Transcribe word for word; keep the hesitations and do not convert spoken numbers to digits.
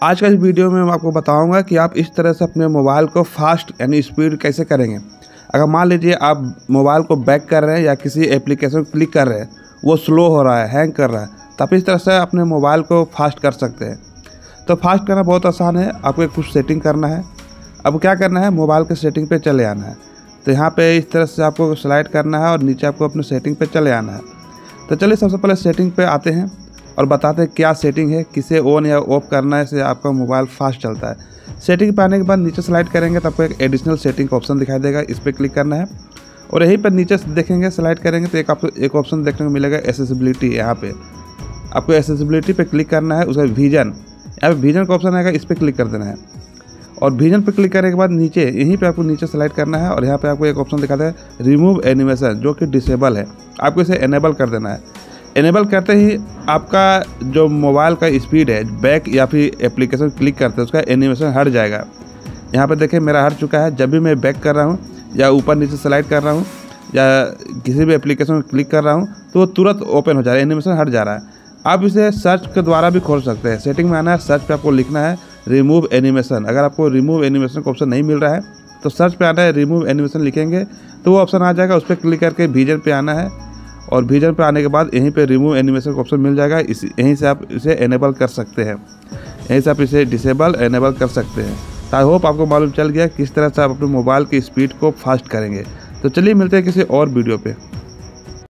आज का इस वीडियो में मैं आपको बताऊंगा कि आप इस तरह से अपने मोबाइल को फास्ट यानी स्पीड कैसे करेंगे। अगर मान लीजिए आप मोबाइल को बैक कर रहे हैं या किसी एप्लीकेशन को क्लिक कर रहे हैं, वो स्लो हो रहा है, हैंग कर रहा है, तो आप इस तरह से अपने मोबाइल को फास्ट कर सकते हैं। तो फास्ट करना बहुत आसान है। आपको कुछ सेटिंग करना है। अब क्या करना है, मोबाइल के सेटिंग पे चले आना है। तो यहाँ पे इस तरह से आपको स्लाइड करना है और नीचे आपको अपने सेटिंग पे चले आना है। तो चलिए सबसे पहले सेटिंग पे आते हैं और बताते हैं क्या सेटिंग है, किसे ऑन या ऑफ करना है, इससे आपका मोबाइल फास्ट चलता है। सेटिंग पे आने के बाद नीचे स्लाइड करेंगे तो आपको एक एडिशनल सेटिंग का ऑप्शन दिखाई देगा, इस पर क्लिक करना है और यहीं पर नीचे देखेंगे स्लाइड करेंगे तो एक आपको एक ऑप्शन देखने को मिलेगा एसेसिबिलिटी। यहाँ पे आपको एसेसिबिलिटी पे क्लिक करना है। उसका विजन, यहाँ पे विजन का ऑप्शन आएगा, इस पर क्लिक कर देना है और विजन पे क्लिक करने के बाद नीचे यहीं पे आपको नीचे स्लाइड करना है और यहाँ पे आपको एक ऑप्शन दिखाता है रिमूव एनिमेशन, जो कि डिसेबल है। आपको इसे एनेबल कर देना है। एनेबल करते ही आपका जो मोबाइल का स्पीड है, बैक या फिर एप्लीकेशन क्लिक करते हैं उसका एनिमेशन हट जाएगा। यहाँ पर देखिए मेरा हट चुका है। जब भी मैं बैक कर रहा हूँ या ऊपर नीचे स्लाइड कर रहा हूँ या किसी भी एप्लीकेशन में क्लिक कर रहा हूँ तो वो तुरंत ओपन हो जा रहा है, एनिमेशन हट जा रहा है। आप इसे सर्च के द्वारा भी खोल सकते हैं। सेटिंग में आना है, सर्च पे आपको लिखना है रिमूव एनिमेशन। अगर आपको रिमूव एनिमेशन का ऑप्शन नहीं मिल रहा है तो सर्च पे आना है, रिमूव एनिमेशन लिखेंगे तो वो ऑप्शन आ जाएगा। उस पर क्लिक करके विजन पे आना है और विजन पे आने के बाद यहीं पे रिमूव एनिमेशन का ऑप्शन मिल जाएगा। इस यहीं से आप इसे एनेबल कर सकते हैं, यहीं से आप इसे डिसेबल एनेबल कर सकते हैं। तो आई होप आपको मालूम चल गया किस तरह से आप अपने मोबाइल की स्पीड को फास्ट करेंगे। तो चलिए मिलते हैं किसी और वीडियो पे।